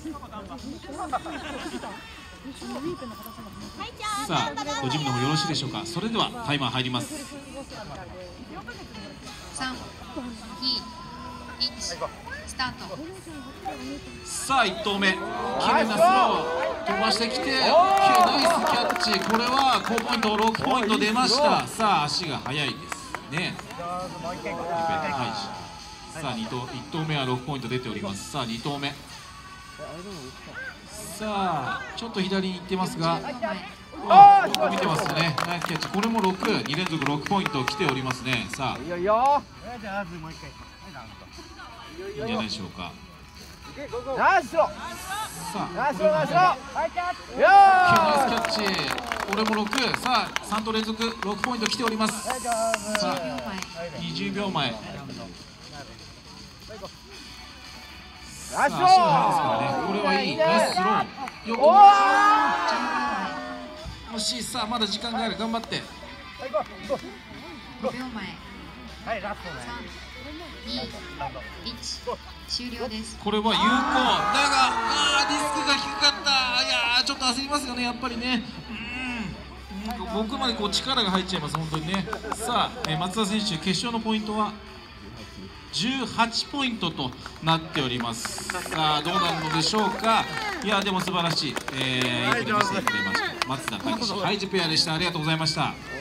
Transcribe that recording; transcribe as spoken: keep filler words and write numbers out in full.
さあご準備の方よろしいでしょうか。それではタイマー入ります。 さん、に、いち、スタート。 さあいっ投目、綺麗なスロー飛ばしてきて OK、 ナイスキャッチ。これは高ポイント、ろくポイント出ました。さあ足が速いですね。さあに投、いち投目はろくポイント出ております。さあに投目、さあちょっと左に行ってますが、よく見てますね。ナイスキャッチ。これもろく、に連続ろくポイント来ておりますね。さあいいんじゃないでしょうか。 ナイススロー。 さあナイススロー、ナイススロー。 ナイスキャッチ。これもろく。さあさん投連続ろくポイント来ております。さあにじゅうびょうまえ。さあ足が速いですからね。これはいい。ナイススロー。横惜しい。さあまだ時間がある。頑張って。 ごびょうまえ。さん、に、いち、終了です。 これは有効だが、あーリスクが低かった。いやーちょっと焦りますよね、やっぱりね。うん、僕までこう力が入っちゃいます、本当にね。さあ、えー、松田選手、決勝のポイントはじゅうはちポイントとなっております。さあどうなるのでしょうか。いやでも素晴らしい、えー、いいプレー見せてくれました松田、高橋、ハイジペアでした。ありがとうございました。